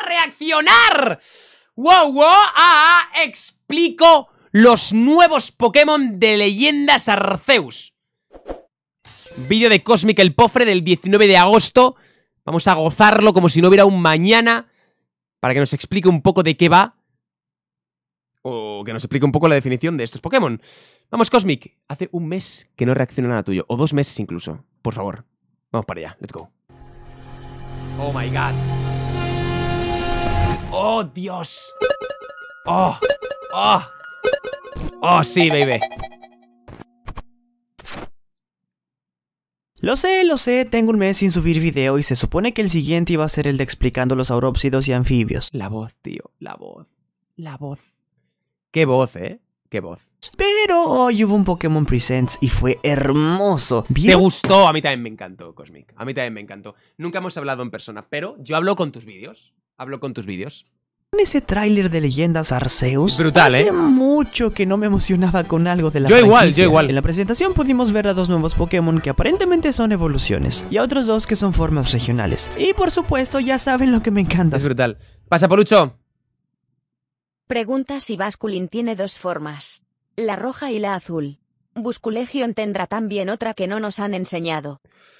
a reaccionar. Wow, explico los nuevos Pokémon de Leyendas Arceus. Vídeo de Cosmic el Pofre del 19 de agosto. Vamos a gozarlo como si no hubiera un mañana, para que nos explique un poco de qué va, o que nos explique un poco la definición de estos Pokémon. Vamos, Cosmic. Hace un mes que no reacciona nada tuyo, o 2 meses incluso. Por favor, vamos para allá, let's go. Oh my god. Oh, Dios. Oh, sí, baby. Lo sé, tengo un mes sin subir video y se supone que el siguiente iba a ser el de explicando los saurópsidos y anfibios. La voz, tío, la voz. Qué voz, qué voz. Pero hoy hubo un Pokémon Presents y fue hermoso. ¿Te gustó? A mí también me encantó, Cosmic. A mí también me encantó. Nunca hemos hablado en persona, pero yo hablo con tus vídeos. Ese tráiler de Leyendas Arceus. Es brutal, Hace mucho que no me emocionaba con algo de la Yo franquicia. igual. En la presentación pudimos ver a 2 nuevos Pokémon que aparentemente son evoluciones y a otros 2 que son formas regionales. Y por supuesto ya saben lo que me encanta. Es brutal. Pasa, Polucho. Pregunta si Basculin tiene 2 formas, la roja y la azul. Busculegion tendrá también otra que no nos han enseñado.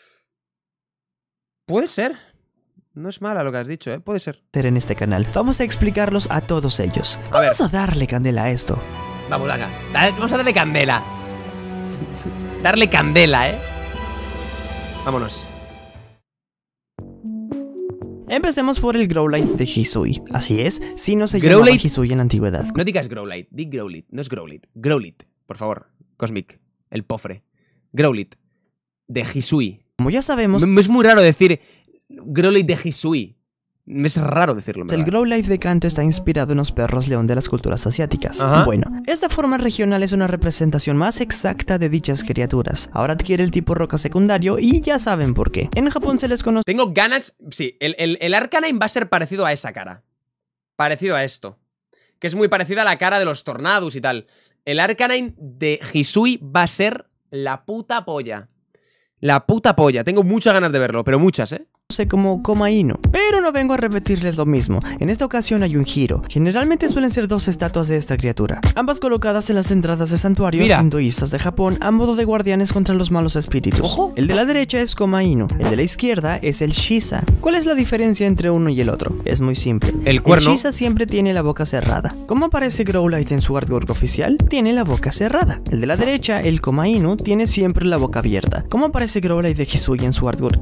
Puede ser. No es mala lo que has dicho, puede ser. En este canal vamos a explicarlos a todos ellos. Vamos a darle candela a esto. Vamos, venga. Vamos a darle candela. Darle candela, Vámonos. Empecemos por el Growlithe de Hisui. Así es, si no se llamaba Hisui en la antigüedad. No digas Growlithe, di Growlithe, no es Growlithe. Growlithe, por favor, Cosmic, el Pofre. Growlithe, de Hisui. Como ya sabemos, es muy raro decir Growlithe de Hisui. Es raro decirlo, el Growlithe de Kanto está inspirado en los perros león de las culturas asiáticas. Bueno, esta forma regional es una representación más exacta de dichas criaturas. Ahora adquiere el tipo roca secundario y ya saben por qué. En Japón se les conoce... Tengo ganas... Sí, el Arcanine va a ser parecido a esa cara. Parecido a esto. Que es muy parecida a la cara de los Tornadus y tal. El Arcanine de Hisui va a ser la puta polla. La puta polla. Tengo muchas ganas de verlo, pero muchas, como Komainu, pero no vengo a repetirles lo mismo. En esta ocasión hay un giro. Generalmente suelen ser 2 estatuas de esta criatura, ambas colocadas en las entradas de santuarios hinduistas de Japón a modo de guardianes contra los malos espíritus. El de la derecha es Komainu, el de la izquierda es el Shisa. ¿Cuál es la diferencia entre uno y el otro? Es muy simple. El cuerno. El Shisa siempre tiene la boca cerrada. ¿Cómo aparece Growlithe en su artwork oficial? Tiene la boca cerrada. El de la derecha, el Komainu, tiene siempre la boca abierta. ¿Cómo aparece Growlithe de Hisui en su artwork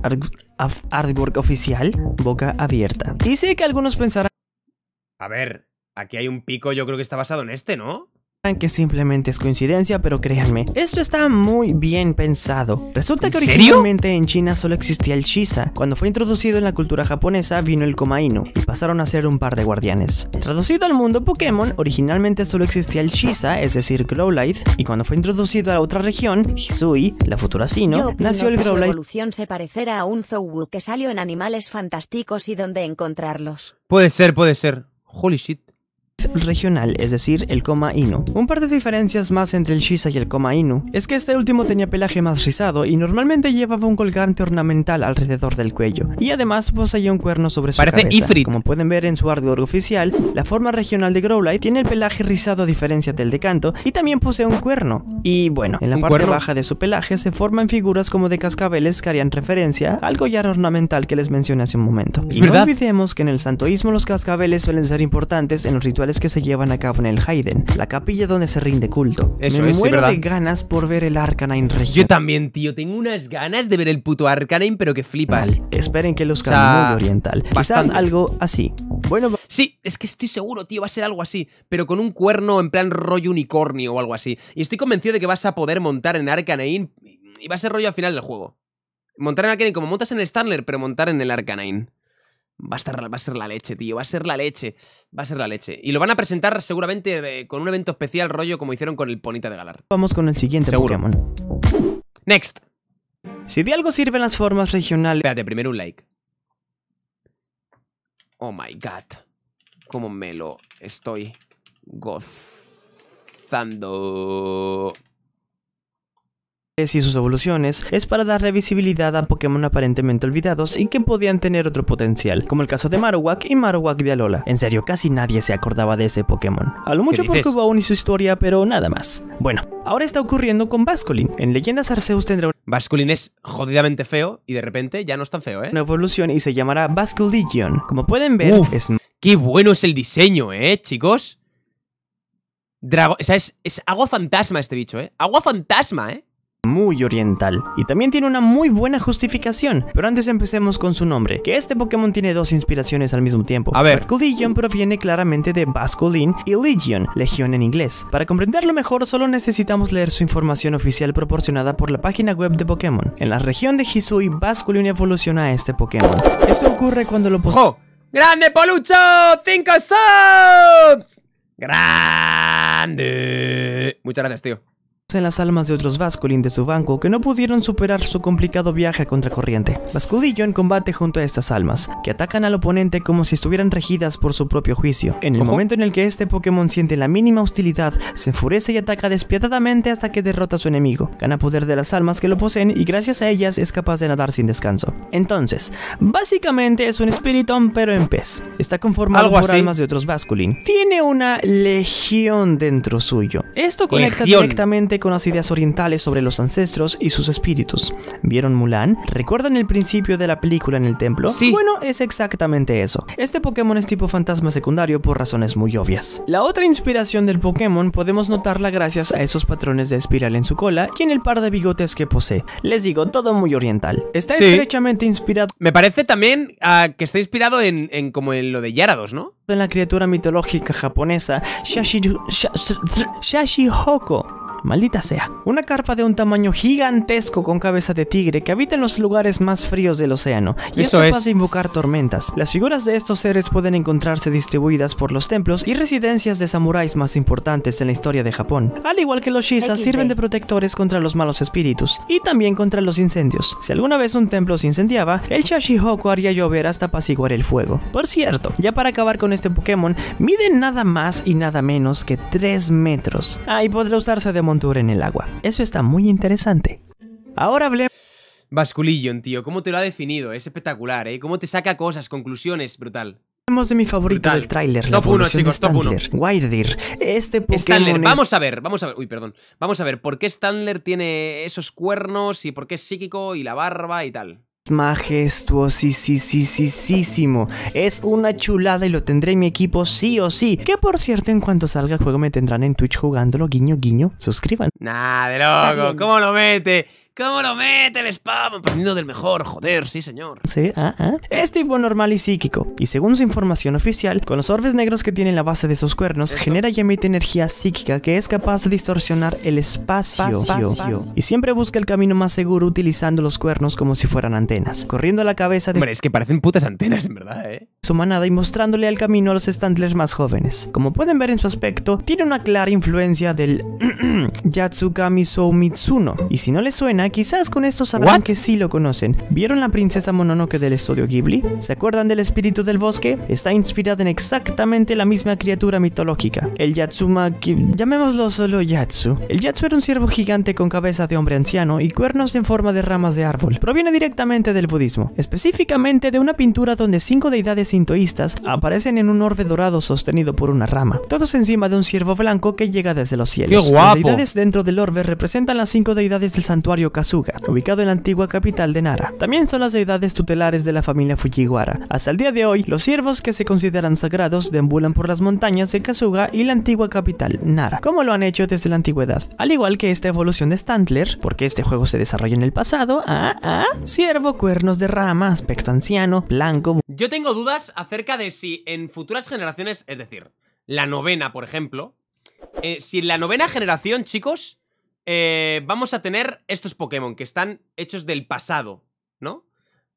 oficial? Boca abierta. Y sé que algunos pensarán... A ver, aquí hay un pico, yo creo que está basado en este, ¿no? Que simplemente es coincidencia, pero créanme, esto está muy bien pensado. Resulta que ¿serio? originalmente en China solo existía el Shisa. Cuando fue introducido en la cultura japonesa vino el Komainu y pasaron a ser un par de guardianes. Traducido al mundo Pokémon, originalmente solo existía el Shisa, es decir, Growlithe, y cuando fue introducido a otra región, Hisui, la futura Sinnoh, nació el Growlithe. Su evolución se parecerá a un Zou que salió en Animales Fantásticos y dónde encontrarlos. Puede ser. Holy shit. Regional, es decir, el Komainu. Un par de diferencias más entre el Shisa y el Komainu es que este último tenía pelaje más rizado y normalmente llevaba un colgante ornamental alrededor del cuello, y además poseía un cuerno sobre su cabeza. Ifrit. Como pueden ver en su artwork oficial, la forma regional de Growlithe tiene el pelaje rizado a diferencia del de Kanto y también posee un cuerno. Y bueno, en la parte baja de su pelaje se forman figuras como de cascabeles que harían referencia al collar ornamental que les mencioné hace un momento. Y no olvidemos que en el santoísmo los cascabeles suelen ser importantes en los rituales que se llevan a cabo en el Haiden, la capilla donde se rinde culto. Me muero de ganas por ver el Arcanine regional. Yo también, tío, tengo unas ganas de ver el puto Arcanine, pero que flipas. Esperen que luzca muy oriental. Quizás algo así. Bueno, sí, es que estoy seguro, tío, va a ser algo así, pero con un cuerno en plan rollo unicornio o algo así. Y estoy convencido de que vas a poder montar en Arcanine y va a ser rollo al final del juego. Montar en Arcanine como montas en el Starler, pero montar en el Arcanine. Va a ser la leche, tío. Va a ser la leche. Y lo van a presentar seguramente con un evento especial rollo como hicieron con el Ponita de Galar. Vamos con el siguiente Pokémon. Next. Si de algo sirven las formas regionales... Espérate, primero un like. Oh my god. Cómo me lo estoy gozando. y sus evoluciones es para darle visibilidad a Pokémon aparentemente olvidados y que podían tener otro potencial, como el caso de Marowak y Marowak de Alola. En serio, casi nadie se acordaba de ese Pokémon. A lo mucho porque hubo y su historia, pero nada más. Bueno, ahora está ocurriendo con Basculin. En Leyendas Arceus tendrá Basculin es jodidamente feo y de repente ya no es tan feo, una evolución y se llamará Basculegion. Como pueden ver, qué bueno es el diseño, chicos. O sea, es agua fantasma este bicho, agua fantasma, muy oriental, y también tiene una muy buena justificación. Pero antes empecemos con su nombre, que este Pokémon tiene dos inspiraciones al mismo tiempo. A ver, Basculegion proviene claramente de Basculin y Legion, legión en inglés. Para comprenderlo mejor, solo necesitamos leer su información oficial proporcionada por la página web de Pokémon. En la región de Hisui, Basculin evoluciona a este Pokémon. Esto ocurre cuando lo ¡Oh! ¡Grande Polucho! ¡5 subs! ¡Grande! Muchas gracias, tío. En las almas de otros Basculin de su banco que no pudieron superar su complicado viaje a contracorriente. Basculegion combate junto a estas almas, que atacan al oponente como si estuvieran regidas por su propio juicio. En el momento en el que este Pokémon siente la mínima hostilidad, se enfurece y ataca despiadadamente hasta que derrota a su enemigo. Gana poder de las almas que lo poseen y gracias a ellas es capaz de nadar sin descanso. Entonces, básicamente es un Spiritomb pero en pez. Está conformado por almas de otros Basculin. Tiene una legión dentro suyo. Esto conecta directamente con las ideas orientales sobre los ancestros y sus espíritus. ¿Vieron Mulan? ¿Recuerdan el principio de la película en el templo? Sí. Bueno, es exactamente eso. Este Pokémon es tipo fantasma secundario por razones muy obvias. La otra inspiración del Pokémon podemos notarla gracias a esos patrones de espiral en su cola y en el par de bigotes que posee. Les digo, todo muy oriental. Está estrechamente inspirado. Me parece también que está inspirado en como en lo de Gyarados, ¿no? En la criatura mitológica japonesa Shashihoko. Maldita sea. Una carpa de un tamaño gigantesco con cabeza de tigre que habita en los lugares más fríos del océano y es capaz de invocar tormentas. Las figuras de estos seres pueden encontrarse distribuidas por los templos y residencias de samuráis más importantes en la historia de Japón. Al igual que los Shisa, sirven de protectores contra los malos espíritus y también contra los incendios. Si alguna vez un templo se incendiaba, el Shashihoko haría llover hasta apaciguar el fuego. Por cierto, ya para acabar con este Pokémon, mide nada más y nada menos que 3 metros. Y podrá usarse de montura en el agua. Eso está muy interesante. Ahora hablemos... Basculegion, tío, cómo te lo ha definido, es espectacular, cómo te saca cosas, conclusiones, brutal. Hablemos de mi favorito del tráiler, top 1, chicos, top 1. Wyrdeer. Este Pokémon Stantler, vamos a ver, uy, perdón. Vamos a ver, ¿por qué Stantler tiene esos cuernos y por qué es psíquico y la barba y tal? Majestuosísimo. Es una chulada y lo tendré en mi equipo sí o sí. Que por cierto, en cuanto salga el juego me tendrán en Twitch jugándolo, guiño guiño. Suscríbanse. Nah, de loco, ¿cómo lo mete? ¿Cómo lo mete el spam? Aprendiendo del mejor, joder, sí señor. Sí, Es tipo normal y psíquico. Y según su información oficial, con los orbes negros que tiene en la base de sus cuernos, genera y emite energía psíquica que es capaz de distorsionar el espacio. Y siempre busca el camino más seguro utilizando los cuernos como si fueran antenas, corriendo a la cabeza de... Hombre, es que parecen putas antenas, en verdad, su manada y mostrándole el camino a los Stantlers más jóvenes. Como pueden ver en su aspecto, tiene una clara influencia del Yatsukami Soumitsuno. Y si no les suena, quizás con estos sabrán que sí lo conocen. ¿Vieron la princesa Mononoke del estudio Ghibli? ¿Se acuerdan del espíritu del bosque? Está inspirada en exactamente la misma criatura mitológica, el Yatsumaki, llamémoslo solo Yatsu. El Yatsu era un ciervo gigante con cabeza de hombre anciano y cuernos en forma de ramas de árbol. Proviene directamente del budismo, específicamente de una pintura donde 5 deidades sintoístas aparecen en un orbe dorado sostenido por una rama, todos encima de un ciervo blanco que llega desde los cielos. ¡Qué guapo! Las deidades dentro del orbe representan las 5 deidades del santuario Kasuga, ubicado en la antigua capital de Nara. También son las deidades tutelares de la familia Fujiwara. Hasta el día de hoy, los ciervos que se consideran sagrados deambulan por las montañas de Kasuga y la antigua capital, Nara, como lo han hecho desde la antigüedad. Al igual que esta evolución de Stantler, porque este juego se desarrolla en el pasado, ciervo, cuernos de rama, aspecto anciano, blanco. Yo tengo dudas acerca de si en futuras generaciones, es decir, la novena, por ejemplo, si en la novena generación, chicos, vamos a tener estos Pokémon que están hechos del pasado, ¿no?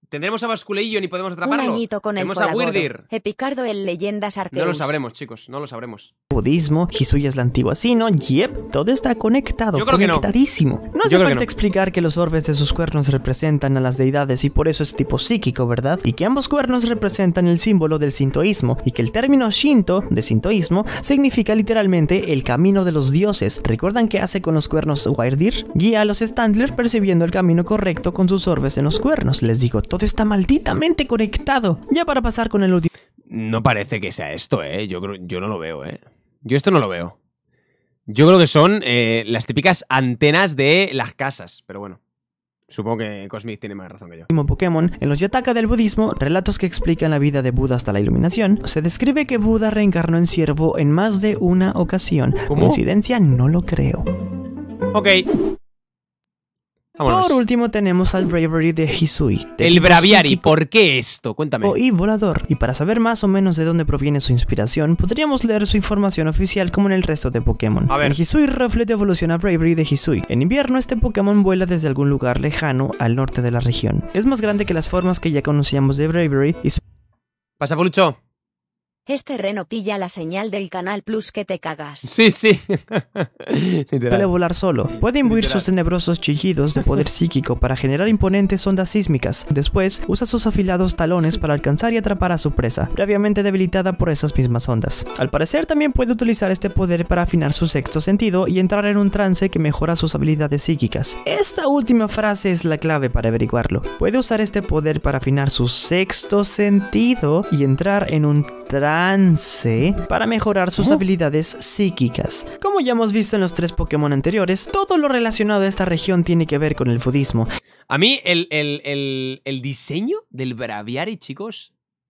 Tendremos a Basculeillon y podemos Un atraparlo. añito con el Tenemos a Folagoro. Wyrdeer. Epicardo en Leyendas Arceus. No lo sabremos, chicos, no lo sabremos. Budismo, Hisui es la antigua Sinnoh, yep, todo está conectado, Yo creo que no. conectadísimo. No hace Yo creo que falta no. explicar que los orbes de sus cuernos representan a las deidades y por eso es tipo psíquico, ¿verdad? Y que ambos cuernos representan el símbolo del sintoísmo y que el término Shinto, de sintoísmo, significa literalmente el camino de los dioses. ¿Recuerdan qué hace con los cuernos Wyrdeer? Guía a los Standler percibiendo el camino correcto con sus orbes en los cuernos. Les digo, todo está malditamente conectado. Ya para pasar con el último... No parece que sea esto, yo no lo veo, Yo esto no lo veo. Yo creo que son las típicas antenas de las casas, pero bueno. Supongo que Cosmic tiene más razón que yo. Pokémon, en los Yataka del budismo, relatos que explican la vida de Buda hasta la iluminación, se describe que Buda reencarnó en ciervo en más de una ocasión. ¿Cómo? ¿Coincidencia? No lo creo. Ok. Vámonos. Por último tenemos al Braviary de Hisui. de El tipo Braviary, psíquico ¿por qué esto? Cuéntame. y volador. Y para saber más o menos de dónde proviene su inspiración, podríamos leer su información oficial como en el resto de Pokémon. A ver. En Hisui Rufflet evoluciona Braviary de Hisui. En invierno este Pokémon vuela desde algún lugar lejano al norte de la región. Es más grande que las formas que ya conocíamos de Braviary y su Pasa, Polucho. Este reno pilla la señal del Canal Plus que te cagas. Sí, sí. puede Literal. volar solo. Puede imbuir Literal. sus tenebrosos chillidos de poder psíquico para generar imponentes ondas sísmicas. Después, usa sus afilados talones para alcanzar y atrapar a su presa, previamente debilitada por esas mismas ondas. Al parecer, también puede utilizar este poder para afinar su sexto sentido y entrar en un trance que mejora sus habilidades psíquicas. Esta última frase es la clave para averiguarlo. Puede usar este poder para afinar su sexto sentido y entrar en un trance para mejorar sus habilidades psíquicas. Como ya hemos visto en los 3 Pokémon anteriores, todo lo relacionado a esta región tiene que ver con el budismo. A mí el diseño del Braviary, chicos,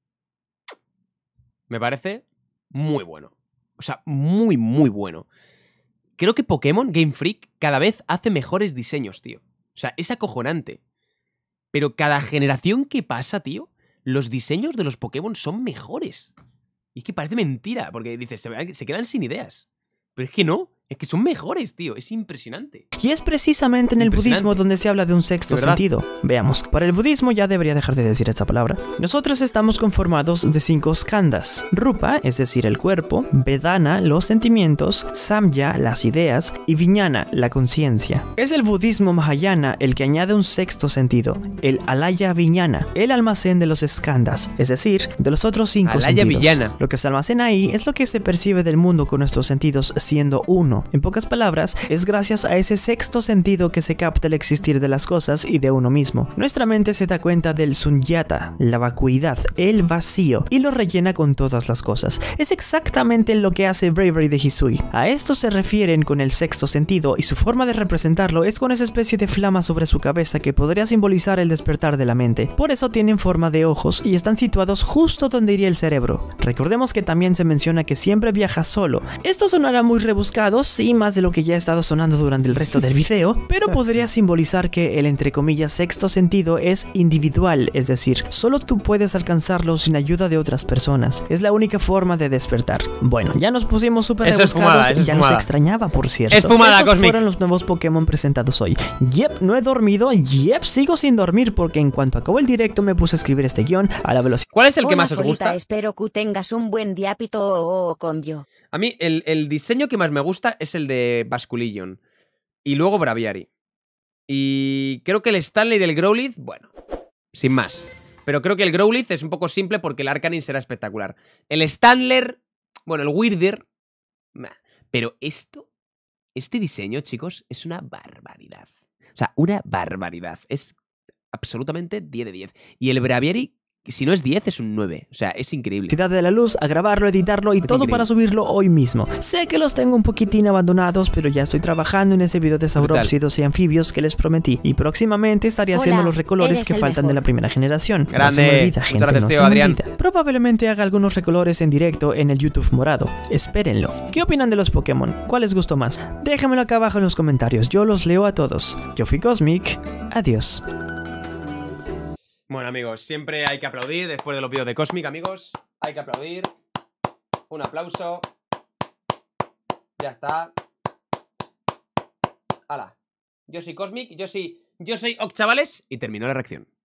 me parece muy bueno. O sea, muy, muy bueno. Creo que Pokémon Game Freak cada vez hace mejores diseños, tío. O sea, es acojonante. Pero cada generación que pasa, tío, los diseños de los Pokémon son mejores. Y es que parece mentira, porque dices, se quedan sin ideas. Pero es que no, es que son mejores, tío. Es impresionante. Y es precisamente en el Impresionante. budismo donde se habla de un sexto De verdad. sentido. Veamos, para el budismo ya debería dejar de decir esta palabra. Nosotros estamos conformados de 5 skandhas. Rupa, es decir, el cuerpo, Vedana, los sentimientos, Samya, las ideas, y Vijnana, la conciencia. Es el budismo Mahayana el que añade un sexto sentido, el Alaya Vijnana, el almacén de los skandhas, es decir, de los otros 5 Alaya sentidos. Vijnana. Lo que se almacena ahí es lo que se percibe del mundo con nuestros sentidos siendo uno. En pocas palabras, es gracias a ese sexto sentido que se capta el existir de las cosas y de uno mismo. Nuestra mente se da cuenta del sunyata, la vacuidad, el vacío, y lo rellena con todas las cosas. Es exactamente lo que hace Braviary de Hisui. A esto se refieren con el sexto sentido y su forma de representarlo es con esa especie de flama sobre su cabeza que podría simbolizar el despertar de la mente. Por eso tienen forma de ojos y están situados justo donde iría el cerebro. Recordemos que también se menciona que siempre viaja solo. Esto sonará muy rebuscado, sí, más de lo que ya ha estado sonando durante el resto del video, pero podría simbolizar que el entre comillas sexto sentido es individual, es decir, solo tú puedes alcanzarlo sin ayuda de otras personas. Es la única forma de despertar. Bueno, ya nos pusimos súper Eso es rebuscados, fumada, eso es ya nos fumada. extrañaba, por cierto. Es fumada, Estos Cosmic. fueron los nuevos Pokémon presentados hoy. Yep, no he dormido, yep, sigo sin dormir porque en cuanto acabó el directo me puse a escribir este guión a la velocidad. ¿Cuál es el que Hola, más os Forita, gusta? espero que tengas un buen diapito con yo. A mí el diseño que más me gusta es el de Basculeillon. Y luego Braviary. Y creo que el Stanley y el Growlithe, bueno, sin más. Pero creo que el Growlithe es un poco simple porque el Arcanine será espectacular. El Stanler, bueno, el Wyrdeer, meh. Pero este diseño, chicos, es una barbaridad. O sea, una barbaridad. Es absolutamente 10 de 10. Y el Braviary, si no es 10, es un 9. O sea, es increíble. De la luz, a grabarlo, editarlo y todo increíble. para subirlo hoy mismo. Sé que los tengo un poquitín abandonados, pero ya estoy trabajando en ese video de saurópsidos y anfibios que les prometí. Y próximamente estaré Hola, haciendo los recolores eres que el faltan de mejor. la primera generación. Grande. No se me olvida, Muchas gente, gracias, no tío, se me Adrián. olvida. Probablemente haga algunos recolores en directo en el YouTube morado. Espérenlo. ¿Qué opinan de los Pokémon? ¿Cuál les gustó más? Déjamelo acá abajo en los comentarios. Yo los leo a todos. Yo fui Cosmic. Adiós. Bueno, amigos, siempre hay que aplaudir después de los vídeos de Cosmic, amigos. Hay que aplaudir. Un aplauso. Ya está. ¡Hala! Yo soy Cosmic, yo soy Oc, chavales, y terminó la reacción.